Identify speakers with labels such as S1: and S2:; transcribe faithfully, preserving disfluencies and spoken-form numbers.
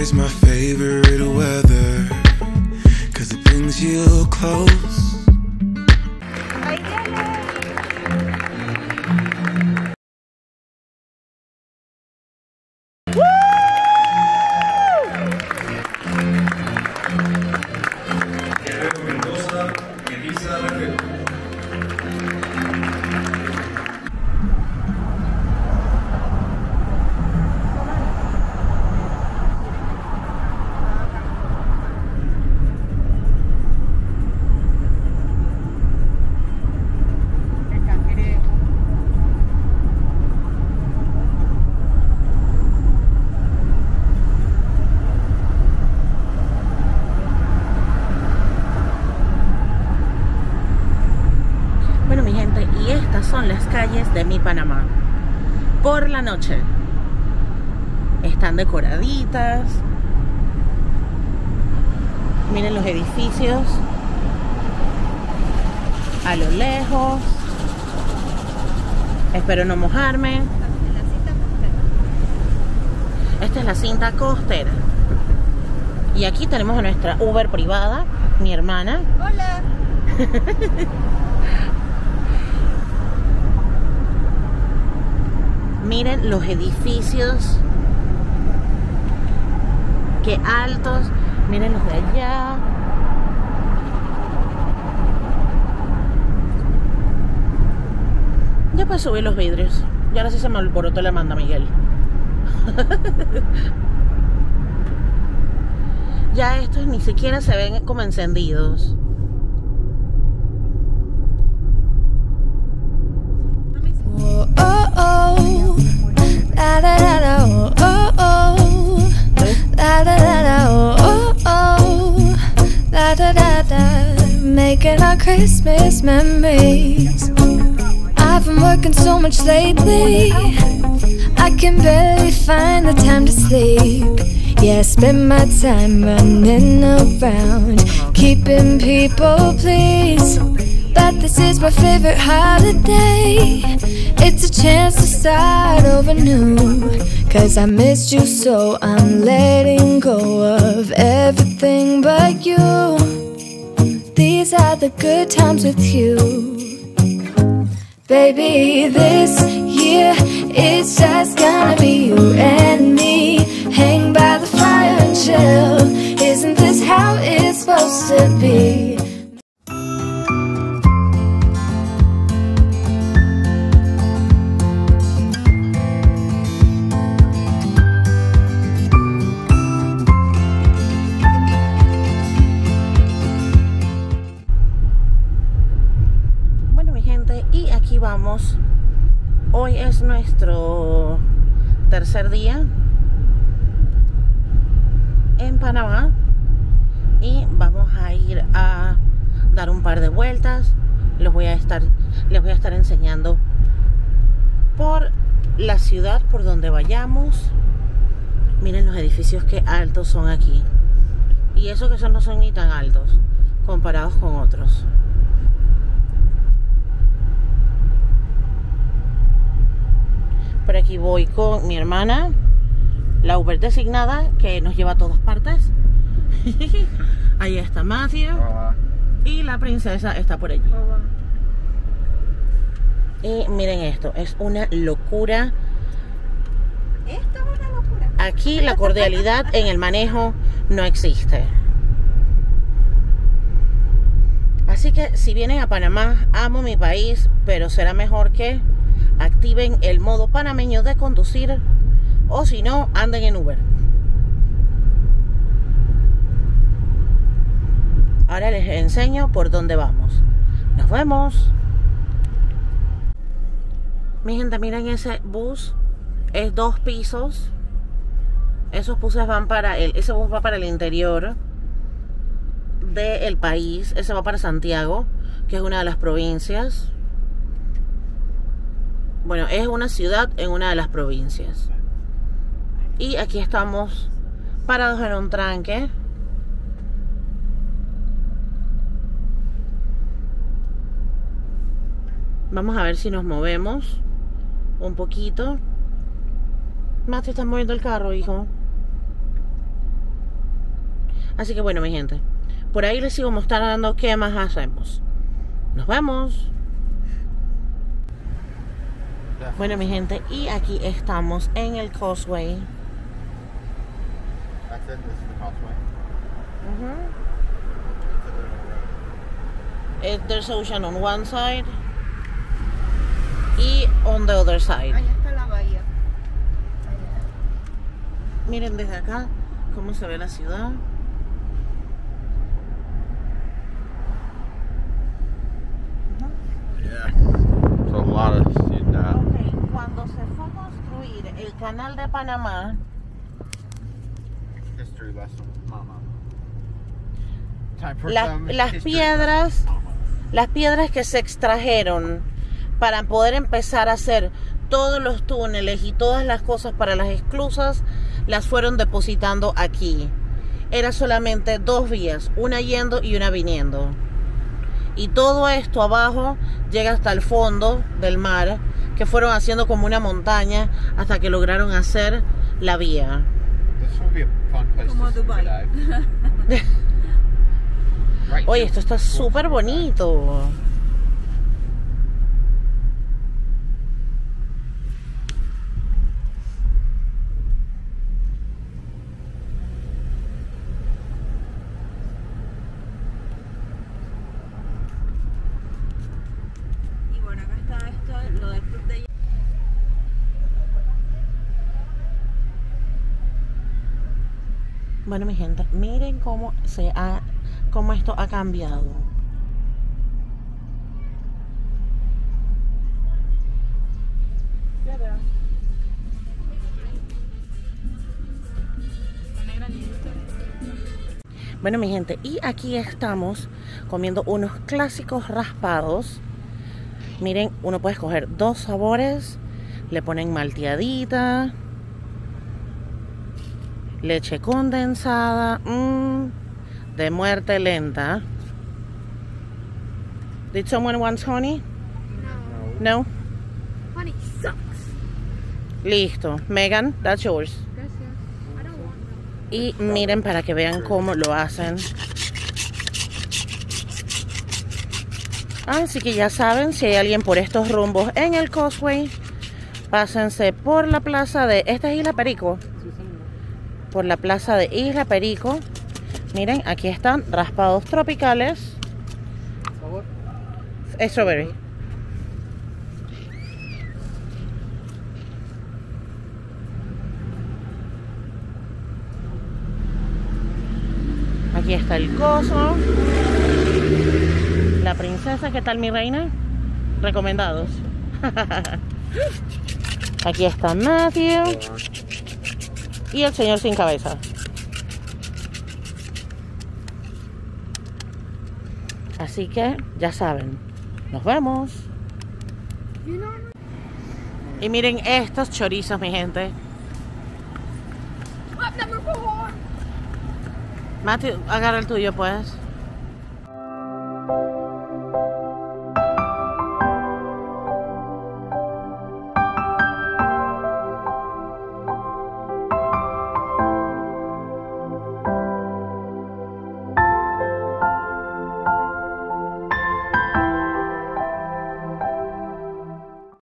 S1: is my favorite weather, 'cause it brings you close.
S2: Son las calles de mi Panamá por la noche. Están decoraditas. Miren los edificios a lo lejos. Espero no mojarme. Esta es la cinta costera. Y aquí tenemos a nuestra Uber privada, mi hermana.
S3: Hola.
S2: Miren los edificios, qué altos. Miren los de allá. Ya puedes subir los vidrios. Y ahora sí se me alborotó la manda, Miguel. Ya estos ni siquiera se ven como encendidos.
S3: La da da da oh oh oh, la da da da oh oh oh, la da da da, making our Christmas memories. I've been working so much lately, I can barely find the time to sleep. Yeah, I spend my time running around, keeping people pleased. But this is my favorite holiday. It's a chance to start over new, 'cause I missed you so I'm letting go of everything but you. These are the good times with you. Baby, this year it's just gonna be you and me. Hang by the fire and chill. Isn't this how it's supposed to be?
S2: Y aquí vamos. Hoy es nuestro tercer día en Panamá y vamos a ir a dar un par de vueltas. Les voy a estar, les voy a estar enseñando por la ciudad por donde vayamos. Miren los edificios que altos son aquí. Y eso que esos no son ni tan altos comparados con otros. Por aquí voy con mi hermana, la Uber designada, que nos lleva a todas partes. Ahí está Matthew.
S4: Hola.
S2: Y la princesa está por allí. Hola. Y miren esto, es una locura.
S3: Esto es una locura.
S2: Aquí la cordialidad en el manejo no existe. Así que si vienen a Panamá, amo mi país, pero será mejor que activen el modo panameño de conducir, o si no, anden en Uber. Ahora les enseño por dónde vamos. Nos vemos. Mi gente, miren ese bus. Es dos pisos. Esos buses van para el, ese bus va para el interior del país. Ese va para Santiago, que es una de las provincias. Bueno, es una ciudad en una de las provincias. Y aquí estamos parados en un tranque. Vamos a ver si nos movemos un poquito. Más te estás moviendo el carro, hijo. Así que bueno, mi gente, por ahí les sigo mostrando qué más hacemos. Nos vemos. Bueno, mi gente, y aquí estamos en el Causeway.
S4: That's it. This is the Causeway.
S2: Mm-hmm. It, there's ocean on one side y on the other side.
S3: Allá está la bahía.
S2: Miren desde acá cómo se ve la ciudad.
S4: Yeah. So a lot of ciudad.
S2: Okay, cuando se fue a construir el canal de Panamá,
S4: History lesson, mama. Time for
S2: las,
S4: some
S2: las
S4: history
S2: piedras,
S4: lesson, mama.
S2: las piedras que se extrajeron para poder empezar a hacer todos los túneles y todas las cosas para las esclusas, las fueron depositando aquí. Era solamente dos vías, una yendo y una viniendo. Y todo esto abajo llega hasta el fondo del mar, que fueron haciendo como una montaña hasta que lograron hacer la vía.
S4: This will be a fun place
S3: Como
S4: to scuba
S3: Dubai.
S4: dive. Right
S2: Oye,
S4: here.
S2: esto está súper bonito.
S3: Y bueno, acá está esto, lo del club de...
S2: Bueno, mi gente, miren cómo se ha, cómo esto ha cambiado. Bueno, mi gente, y aquí estamos comiendo unos clásicos raspados. Miren, uno puede escoger dos sabores. Le ponen malteadita, leche condensada, mmm, de muerte lenta. Did someone want honey?
S3: No.
S2: No?
S3: Honey sucks.
S2: Listo. Megan, that's yours.
S3: Gracias. I don't want no.
S2: Y miren para que vean cómo lo hacen. Así que ya saben, si hay alguien por estos rumbos en el Causeway, pásense por la plaza de... ¿Esta es Isla Perico? Por la plaza de Isla Perico. Miren, aquí están raspados tropicales. Strawberry. Aquí está el coso. La princesa, ¿qué tal mi reina? Recomendados. Aquí está Matthew. Y el señor sin cabeza. Así que ya saben. Nos vemos. Y miren estos chorizos, mi gente. Matthew, agarra el tuyo, pues.